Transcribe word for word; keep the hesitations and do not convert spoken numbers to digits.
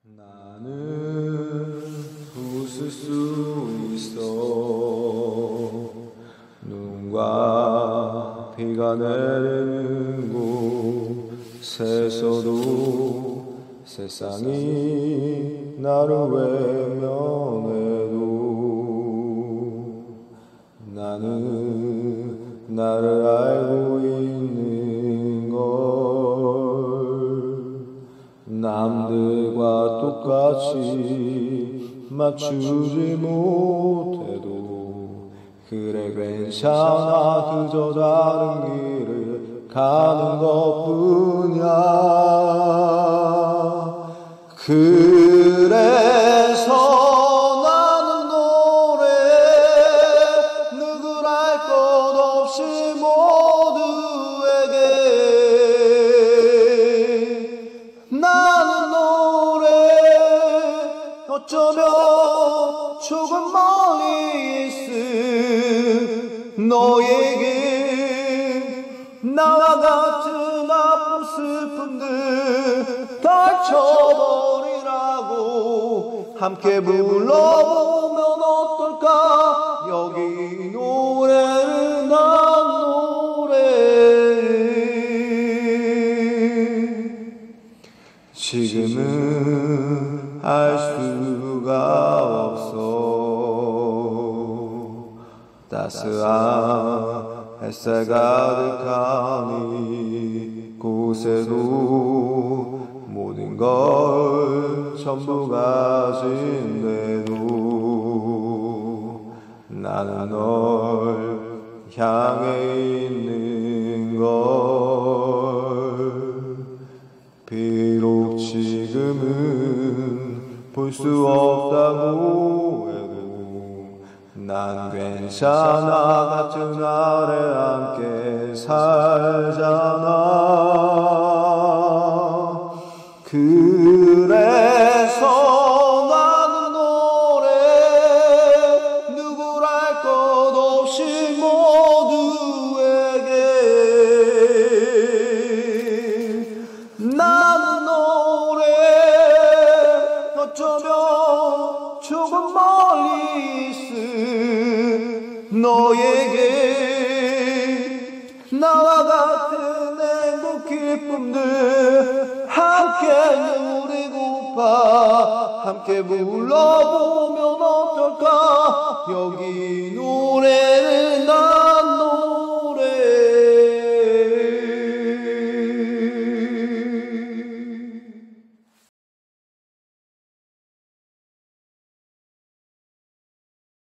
나는 웃을 수 있어. 눈과 비가 내리는 곳에서도 세상이 나를 외면해도 나는 나를 알고 있는 걸. 남들과 똑같이 맞추지 못해도 그래 괜찮아, 그저 다른 길을 가는 것뿐이야. 그래서 나는 노래 누굴 알 것 없이 모두에게 나는 노래 어쩌면 조금 멀리 있음 너에게 나와 같은 아픈 슬픔들 닥쳐버리라고 함께 불러보면 어떨까. 여기 노래는 난 노래. 지금은 알 수가 없어. 따스한 햇살 가득한 이곳에도 모든 걸 전부 가진대도 나는 널 향해 있는 걸. 비록 지금은 볼 수 없다고 해도 난 괜찮아. 같은 아래 함께 살잖아. 그래서 나는 노래 누굴 알 것 없이 모두에게 나는 노래 어쩌면 조금 멀리 있음 너에게 나와 같은 행복 기쁨들 함께 누리고파 함께 불러보면 어떨까. 여기 노래는 나